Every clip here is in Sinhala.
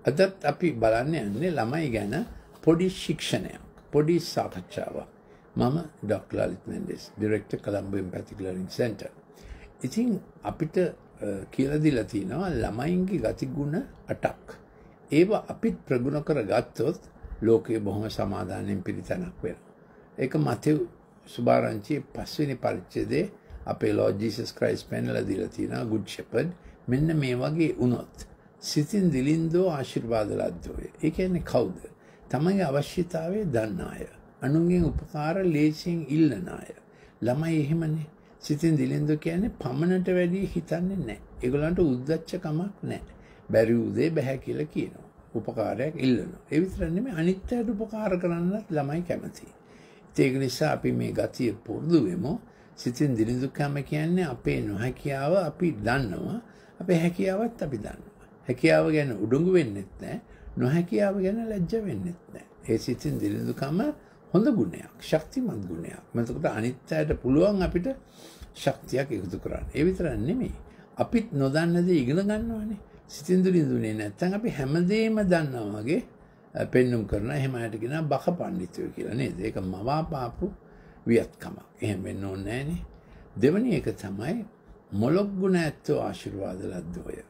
අදත් අපි බලන්න යන්නේ ළමයි ගැන පොඩි ශික්ෂණයක්, පොඩි සාකච්ඡාවක්. මම Dr. Lalith Mendis, Director Colombo Empathic Learning Center. ඉතින් අපිට කියලා දීලා තියෙනවා ළමයින්ගේ ගතිගුණ 8ක්. ඒවා අපිත් ප්‍රගුණ කරගත්තොත් ලෝකයේ බොහොම සමාදානයෙන් පිරිතනක් වෙනවා. ඒක මතෙව් සුභාරංචියේ 5 වෙනි පරිච්ඡේදයේ අපේ Lord Jesus Christ පෙන්වලා දීලා තියෙනවා Good Shepherd. මෙන්න මේ වගේ වුණොත් සිතින් දිලින්දෝ ආශිර්වාද ලද්දෝය. ඒ කියන්නේ කවුද? තමන්ගේ අවශ්‍යතාවය දන්න අය. අනුන්ගෙන් උපකාර ලේසියෙන් ඉල්ලන අය. ළමයි එහෙමනේ. සිතින් දිලින්දෝ කියන්නේ පමණට වැඩි හිතන්නේ නැහැ. ඒගොල්ලන්ට උද්දච්ච කමක් නැහැ. බැරි උදේ බෑ කියලා කියනවා. උපකාරයක් ඉල්ලනවා. ඒ විතර නෙමෙයි අනිත් අයට උපකාර කරන්නත් ළමයි කැමතියි. ඒක නිසා අපි මේ ගතිය පුරුදු වෙමු. සිතින් දිලිඳුකම කියන්නේ අපේ නොහැකියාව අපි දන්නවා. අපේ හැකියාවත් අපි දන්නවා. හැකියාව ගැන උඩඟු වෙන්නෙත් නැහැ. නොහැකියාව ගැන ලැජ්ජ වෙන්නෙත් නැහැ. ඒ සිතින් දිලිඳුකම හොඳ ගුණයක්, ශක්තිමත් ගුණයක්. එතකොට අනිත් අයට පුළුවන් අපිට ශක්තියක් එකතු කරන්න. ඒ විතරක් නෙමෙයි. අපිත් නොදන්න දේ ඉගෙන ගන්නවානේ. සිතින් දිලිඳුනේ නැත්නම් අපි හැමදේම දන්නවා වගේ පෙන්눔 කරන එහෙම අයට කියනවා බක පඬිතුයෝ කියලා නේද? ඒක මවාපාපු වියත්කමක්. එහෙම වෙන්න ඕනේ නැහනේ. දෙවෙනි එක තමයි මොලොක් ගුණ ඇත්තෝ ආශිර්වාද ලද්දෝය.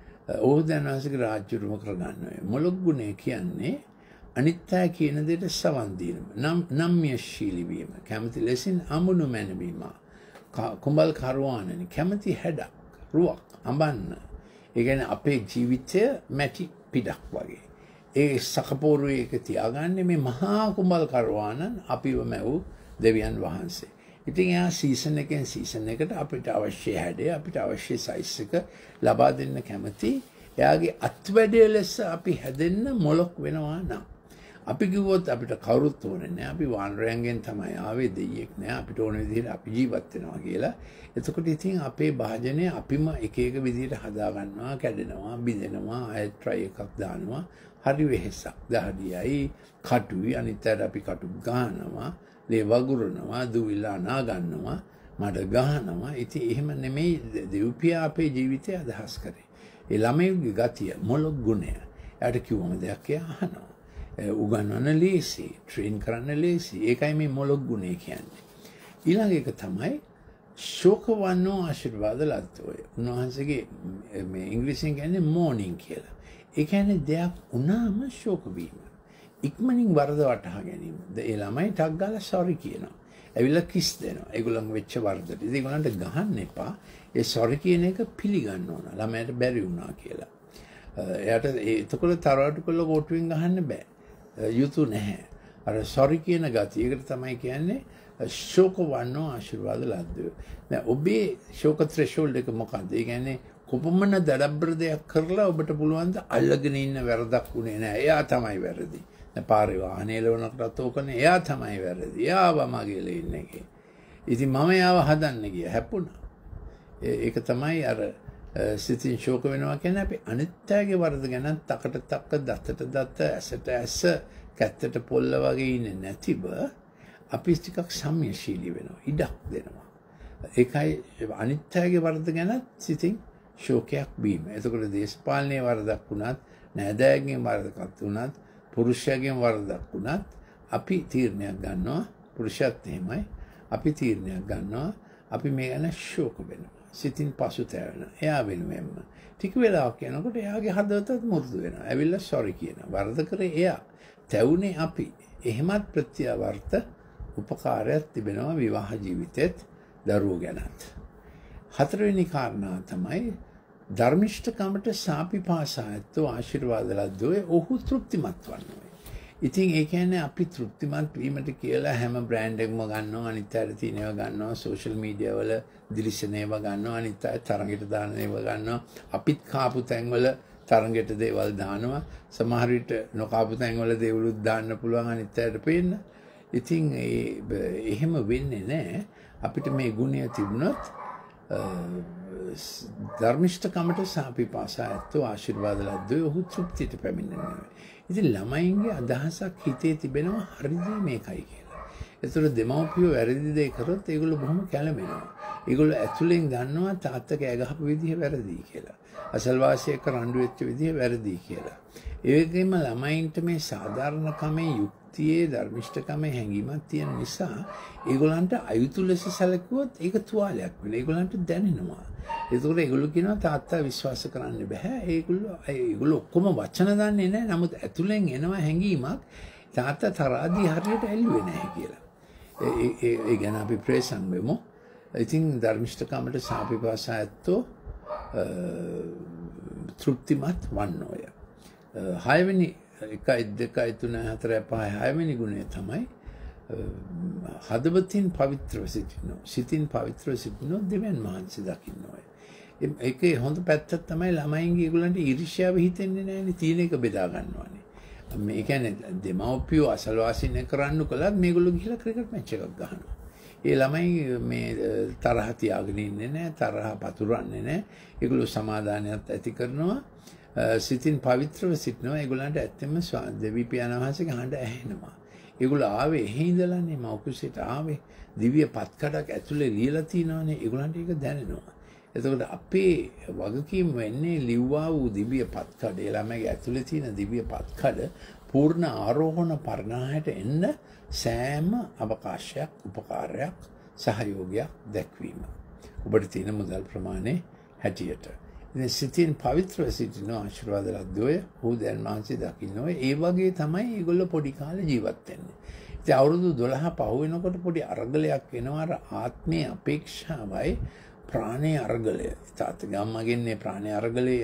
ඕහ දනවාසික රාජ්‍යරුම කරගන්නවා. මොලොක් ගුණය කියන්නේ අනිත්‍ය කියන දෙයට සවන් දීම. නම්‍යශීලී වීම. කැමති ලෙසින් අමුණු මැනවීම. කුඹල් කරවානනි කැමති හැඩක්, රුවක්, අඹන්න. ඒ කියන්නේ අපේ ජීවිතය මැටි පිටක් වගේ. ඒ සකපෝරුවේ එක තියාගන්නේ මේ මහා කුඹල් කරවානන් අපිව මැවූ දෙවියන් වහන්සේ. ඉතින් එයා සීසන් එකෙන් සීසන් එකට අපිට අවශ්‍ය හැඩය, අපිට අවශ්‍ය සයිස් එක ලබා දෙන්න කැමති. එයාගේ අත්වැඩේ ලෙස අපි හැදෙන්න මොලොක් වෙනවා නම්. අපි කිව්වොත් අපිට කවුරුත් ඕනේ නැහැ. අපි වානරයන්ගෙන් තමයි ආවේ, දෙයියෙක් නැහැ. අපිට ඕන විදිහට අපි ජීවත් වෙනවා කියලා. එතකොට ඉතින් අපේ භාජනය අපිම එක එක විදිහට හදා ගන්නවා, කැඩෙනවා, බිඳෙනවා, ආයෙත් try එකක් දානවා. හරි වෙහෙසක්. දහඩියයි, කටුයි, අනිත්යට අපි කටු ගන්නවා, ලේ වගුරුනවා, දුවිලා නා ගන්නවා, මඩ ගහනවා. ඉතින් එහෙම නෙමෙයි දෙව්පියා අපේ ජීවිතය අදහස් කරේ. ඒ ළමයිගේ ගතිය, මොළොක් ගුණය. එයාට කිව්වම දෙයක් එයා අහනවා. උගන්වන්න ලේසි, ට්‍රේන් කරන්න ලේසි. ඒකයි මේ මොළොක් ගුණය කියන්නේ. ඊළඟ එක තමයි ශෝකවන්නෝ ආශිර්වාද ලද්දෝය. උන්වහන්සේගේ මේ ඉංග්‍රීසියෙන් කියන්නේ මෝර්නින් කියලා. ඒ කියන්නේ දෙයක් වුණාම ශෝක වීම. ඉක්මනින් වරද වටහා ගැනීම. ඒ ළමයි ටක් ගාලා සෝරි කියනවා. ඇවිල්ලා කිස් දෙනවා. ඒගොල්ලන් වෙච්ච වරදට. ඉතින් ඒගොල්ලන්ට ගහන්න එපා. ඒ සෝරි කියන එක පිළිගන්න ඕන. ළමයට බැරි වුණා කියලා. එයාට එතකොට තරවටු කළ කොටුවෙන් ගහන්න බෑ. යුතු නැහැ. අර සෝරි කියන ගතිය. ඒකට තමයි කියන්නේ ශෝක වන්නෝ ආශිර්වාද ලද්දෝ. දැන් ඔබේ ශෝක ත්‍රෙෂෝල්ඩ් එක මොකක්ද? ඒ කියන්නේ කොපමණ දඩබ්බර දෙයක් කරලා ඔබට පුළුවන් ද අල්ලගෙන ඉන්න වැරදක් උනේ නැහැ. එයා තමයි වැරදි. දැන් පාරේ වාහනේ එලවනකොටත් ඕකනේ එයා තමයි වැරදි. එයාව මගේ ලේන්නේ එකේ. ඉතින් මම එයාව හදන්න ගියා. හැප්පුණා. ඒක තමයි අර සිතින් ශෝක වෙනවා කියන්නේ අපි අනිත්‍යයේ වරද ගැන තකට තක්ක දත්තට දත්ත ඇසට ඇස කැත්තට පොල්ල වගේ ඉන්නේ නැතිව අපි ටිකක් සම්‍යශීලී වෙනවා. ඉඩක් දෙනවා. ඒකයි අනිත්‍යයේ වරද ගැන සිතින් ශෝකයක් බීම. එතකොට දේශපාලනයේ වරදක් වුණත්, නෑදෑයන්ගේ වරදක් වුණත්, පුරුෂයාගේ වරදක් වුණත් අපි තීරණයක් ගන්නවා. පුරුෂයත් එහෙමයි. අපි තීරණයක් ගන්නවා. අපි මේ ගැන ශෝක වෙනවා. සිතින් පසුතැවෙන. එයා වෙනුවෙන්ම. ටික වෙලාවක් යනකොට එයාගේ හදවතත් මුරුදු වෙනවා. ඇවිල්ලා සෝරි කියනවා. වරද කරේ එයා. තැවුනේ අපි. එහෙමත් ප්‍රත්‍යවර්ත උපකාරයක් තිබෙනවා විවාහ ජීවිතෙත් දරුවෝ ගැනත්. හතරවෙනි කාරණා තමයි ධර්මිෂ්ඨකමට සාපිපාසා ඇත්තෝ ආශිර්වාද ලද්දෝය. ඔහු තෘප්තිමත් වන්නේ. ඉතින් ඒ කියන්නේ අපි තෘප්තිමත් වීමට කියලා හැම බ්‍රෑන්ඩ් එකක්ම ගන්නවා, අනිත් අයට තියෙන ඒවා ගන්නවා, සෝෂල් මීඩියා වල දිලිසෙන ඒවා ගන්නවා, අනිත් අය තරඟයට දාන ඒවා ගන්නවා, අපිත් කාපු තැන්වල තරඟයට දේවල් දානවා, සමහර විට නොකාපු තැන්වල දේවලුත් දාන්න පුළුවන් අනිත් අයට පේන්න. ඉතින් එහෙම වෙන්නේ නැහැ. අපිට මේ ගුණය තිබුණොත් ධර්මිෂ්ඨකමට සාපිපාසා ඇත්තෝ ආශිර්වාද ලද්දෝ ඔහු තෘප්තියට පැමිණෙනවා. ඉතින් ළමයින්ගේ අදහසක් හිතේ තිබෙනවා හරිද මේකයි කියලා. ඒතර දෙමව්පියෝ වැරදි දේ කරොත් ඒගොල්ලෝ බොහොම කැළඹෙනවා. ඒගොල්ලෝ ඇතුලෙන් දන්නවා තාත්තා කෑ ගහපු විදිහ වැරදි කියලා. අසල්වාසියෙක් රණ්ඩු වෙච්ච විදිහ වැරදි කියලා. ඒ වගේම ළමයින්ට මේ සාධාරණකමේ යුක්තියේ ධර්මිෂ්ඨකමේ හැඟීමක් තියෙන නිසා ඒගොල්ලන්ට අයුතු ලෙස සැලකුවොත් ඒක තුවාලයක් වෙනවා. ඒගොල්ලන්ට දැනෙනවා. ඒකෝර ඒගොල්ලෝ කියනවා තාත්තා විශ්වාස කරන්න බෑ. ඒගොල්ලෝ ඔක්කොම වචන දන්නේ නැහැ. නමුත් ඇතුලෙන් එනවා හැඟීමක් තාත්තා තරහදී හරියට ඇල්ලුවේ නැහැ කියලා. ඒ ගැන අපි ප්‍රේසන් වෙමු. ඉතින් ධර්මිෂ්ඨකමට සාපේක්ෂව ඇත්තෝ තෘප්තිමත් වන්නෝය. 6 වෙනි 1 2 3 4 5 6 වෙනි ගුණය තමයි හදවතින් පවිත්‍රව සිටිනෝ. සිතින් පවිත්‍රව සිටිනෝ දෙවියන් වහන්සේ දකින්නෝය. ඒකේ හොඳ පැත්තක් තමයි ළමයින්ගේ ඒගොල්ලන්ට ඊර්ෂ්‍යාව හිතෙන්නේ නැහැනේ. තියෙන එක බෙදා ගන්නවානේ. මේ කියන්නේ දෙමව්පියෝ අසල්වාසීන් කරන්නු කළත් මේගොල්ලෝ ගිහලා ක්‍රිකට් මැච් එකක් ගහනවා. ඒ ළමයි මේ තරහ තියාගෙන ඉන්නේ නැහැ, තරහ පතුරන්නේ නැහැ. ඒගොල්ලෝ සමාදානයත් ඇති කරනවා. සිතින් පවිත්‍රව සිටිනවා. ඒගොල්ලන්ට ඇත්තම දෙවි පියාණන් වහන්සේගේ හඬ ඇහෙනවා. ඒගොල්ලෝ ආවේ එහෙ ඉඳලානේ මෞකුසෙට ආවේ. දිව්‍ය පත්කඩක් ඇතුලේ ලියලා තිනවනේ. ඒගොල්ලන්ට ඒක දැනෙනවා. එතකොට අපේ වගකීම වෙන්නේ ලිව්වා වූ දිව්‍ය පත්කඩ. ඒ ළමයිගේ ඇතුලේ තියෙන දිව්‍ය පත්කඩ පූර්ණ ආරෝහණ පරිණාමයට එන්න සෑම අවකාශයක්, උපකාරයක්, සහයෝගයක් දැක්වීම. ඔබට තියෙන මුදල් ප්‍රමාණය හැටියට. ඉතින් සිතින් පවිත්‍රව සිටින ආශිර්වාද ලද්දෝය ඔහු දැන් මාංශය දකින්නෝ. ඒ වගේ තමයි ඒගොල්ලෝ පොඩි කාලේ ජීවත් වෙන්නේ. ඉතින් අවුරුදු 12 පහ වෙනකොට පොඩි අරගලයක් එනවා. අර ආත්මීය අපේක්ෂාවයි ප්‍රාණයේ අරගලය. තාත්තගේ අම්මගෙන් ප්‍රාණයේ අරගලය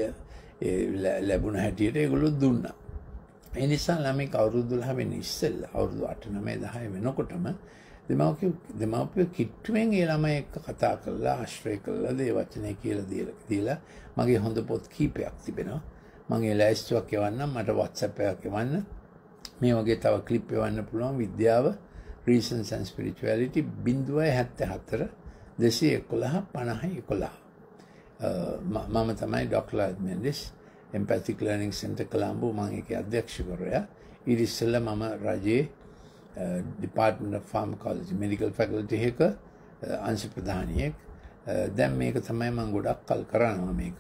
ලැබුණ හැටියට ඒගොල්ලෝ දුන්නා. ඒ නිසා ළමයි අවුරුදු 12 වෙන ඉස්සෙල්ලා අවුරුදු 8 9 10 වෙනකොටම දෙමව්පියෝ කිට්ටුවෙන් ඒ ළමයි එක්ක කතා කරලා ආශ්‍රය කරලා දේ වචනේ කියලා දීලා මගේ හොඳ පොත් කීපයක් තිබෙනවා. මම ඒ ලෑස්තුවක් එවන්නම්. මට WhatsApp එකක් එවන්න. මේ වගේ තව ක්ලිප් එවන්න පුළුවන්. විද්‍යාව Reasons and Spirituality 074 211 50 11. මම තමයි Dr. Lalith Mendis, Empathic Learning Center Colombo. මම ඒකේ අධ්‍යක්ෂකවරයා. ඊට ඉස්සෙල්ලා මම රජයේ Department of Pharmacology Medical Faculty එක අංශ ප්‍රධානියෙක්. දැන් මේක තමයි මම ගොඩක් කල් කරනවා. මේක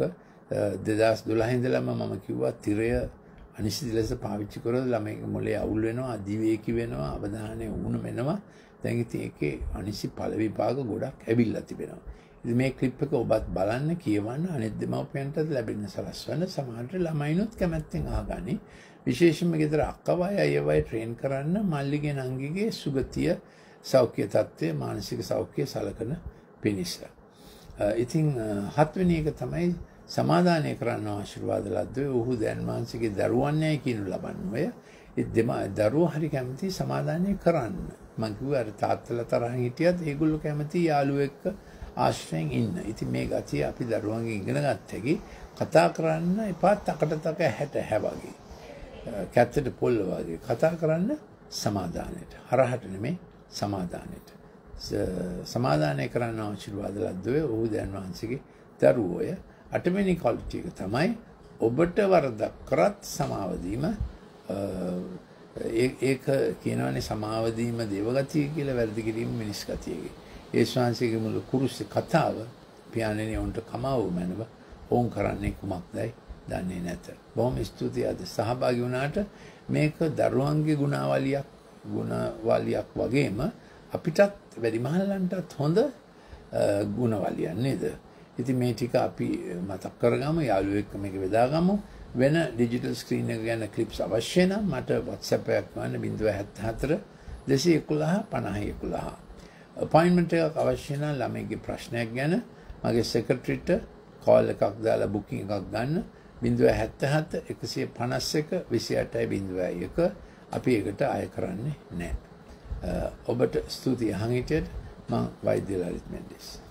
2012 ඉඳලම මම කිව්වා තිරය අනිශ්චිත ලෙස පාවිච්චි කරොත් ළමයිගේ මොලේ අවුල් වෙනවා, අධිවේගී වෙනවා, අවධානය වුණ වෙනවා. දැන් ඉතින් ඒකේ අනිශ්චිත ඵල විපාක ගොඩක් ඇවිල්ලා තිබෙනවා. ඉතින් මේ ක්ලිප් එක ඔබත් බලන්න, කියවන්න, අනිත් දෙමව්පියන්ටත් ලැබෙන්න සලස්වන්න. සමහරට ළමයිනුත් කැමැත්තෙන් අහගනි. විශේෂයෙන්ම ගෙදර අක්කවයි අයියවයි ට්‍රේන් කරන්න මල්ලිගේ නංගිගේ සුගතිය, සෞඛ්‍ය තත්ත්වය, මානසික සෞඛ්‍ය සලකන පිණිස. ඉතින් 7 වෙනි එක තමයි සමාදානය කරන්න ආශිර්වාද ලද්දෝ. ඔහු දැන් මානසිකේ දරුවන්යයි කියනු ලබන්නේ. ඒ දරුවෝ හරි කැමති සමාදානය කරන්න. මම කිව්වා අර තාත්තලා තරහින් හිටියත් ඒගොල්ලෝ කැමති යාළුවෙක් එක්ක ආශ්‍රයෙන් ඉන්න. ඉතින් මේ ගතිය අපි දරුවන්ගෙන් ඉගෙන ගත්තකි. කතා කරන්න එපා තකට හැට වගේ. කැත්තට පොල්ල වගේ. කතා කරන්න සමාදානයට. හරහට නෙමෙයි සමාදානයට. සමාදානය කරන්න ආශිර්වාද ලද්දෝ. ඔහු දැන් වහන්සේගේ දරුවෝය. 8 වෙනි ක්වොලිටි එක තමයි ඔබට වරදක් කරත් සමාව දීම. ඒක කියනවානේ සමාව දීම දේවගතිය කියලා, වැරදි කිරීම මිනිස් ගතියකි. ඒ ශාන්සිකේ මුළු කුරුස්සේ කතාව පියාණෙනි උන්ට කමාව මැනව ඕන් කරන්නේ කුමක්දයි දන්නේ නැත. බොහොම ස්තුතියි අද සහභාගී වුණාට. මේක දරුවන්ගේ ගුණවලියක් වගේම අපිටත් වැඩිමහල්ලන්ටත් හොඳ ගුණවලියක් නේද? ඉතින් මේ ටික අපි මතක් කරගමු, යාළුවෙක් මේක බෙදාගමු. වෙන ඩිජිටල් ස්ක්‍රීන් එක ගැන ක්ලිප්ස් අවශ්‍ය නම් මට WhatsApp එකක් ගන්න 074 211 50 11. අපොයින්ට්මන්ට් එකක් අවශ්‍ය නම් ළමයිගේ ප්‍රශ්නයක් ගැන මගේ සෙක්‍රටරිට කෝල් එකක් දාලා බුකින් එකක් ගන්න 077 151 2801. අපි ඒකට අය කරන්නේ නැහැ. ඔබට ස්තුතියි. අහන් හිටියට මම වෛද්‍ය ලලිත් මෙන්ඩිස්.